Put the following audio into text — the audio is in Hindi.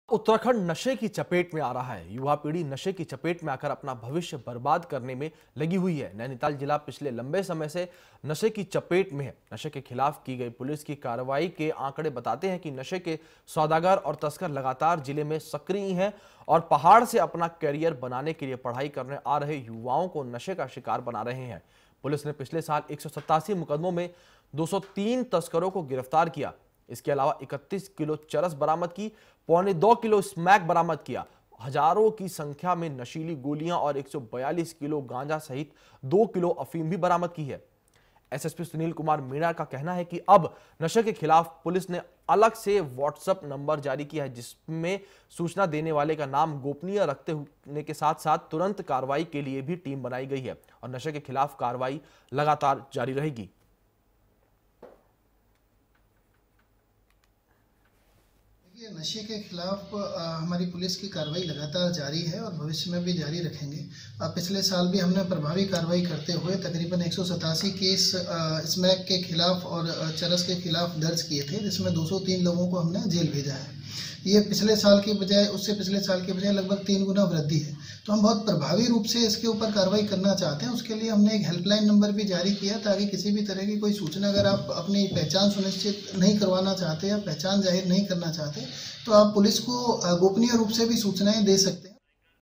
उत्तराखंड नशे की चपेट में आ रहा है। युवा पीढ़ी नशे की चपेट में आकर अपना भविष्य बर्बाद करने में लगी हुई है। नैनीताल जिला पिछले लंबे समय से नशे की चपेट में है। नशे के खिलाफ की गई पुलिस की कार्रवाई के आंकड़े बताते हैं कि नशे के सौदागर और तस्कर लगातार जिले में सक्रिय हैं और पहाड़ से अपना करियर बनाने के लिए पढ़ाई करने आ रहे युवाओं को नशे का शिकार बना रहे हैं। पुलिस ने पिछले साल 187 मुकदमों में 203 तस्करों को गिरफ्तार किया। इसके अलावा 31 किलो चरस बरामद की, 1.25 किलो स्मैक बरामद किया, हजारों की संख्या में नशीली गोलियां और 142 किलो गांजा सहित 2 किलो अफीम भी बरामद की है। एसएसपी सुनील कुमार मीणा का कहना है कि अब नशे के खिलाफ पुलिस ने अलग से व्हाट्सएप नंबर जारी किया है, जिसमें सूचना देने वाले का नाम गोपनीय रखते होने के साथ साथ तुरंत कार्रवाई के लिए भी टीम बनाई गई है और नशे के खिलाफ कार्रवाई लगातार जारी रहेगी। नशे के खिलाफ हमारी पुलिस की कार्रवाई लगातार जारी है और भविष्य में भी जारी रखेंगे। पिछले साल भी हमने प्रभावी कार्रवाई करते हुए तकरीबन 187 केस स्मैक के खिलाफ और चरस के खिलाफ दर्ज किए थे, जिसमें 203 लोगों को हमने जेल भेजा है। ये पिछले साल की बजाय पिछले साल के बजाय लगभग 3 गुना वृद्धि है। तो हम बहुत प्रभावी रूप से इसके ऊपर कार्रवाई करना चाहते हैं। उसके लिए हमने एक हेल्पलाइन नंबर भी जारी किया ताकि किसी भी तरह की कोई सूचना, अगर आप अपनी पहचान सुनिश्चित नहीं करवाना चाहते या पहचान जाहिर नहीं करना चाहते, तो आप पुलिस को गोपनीय रूप से भी सूचनाएं दे सकते हैं।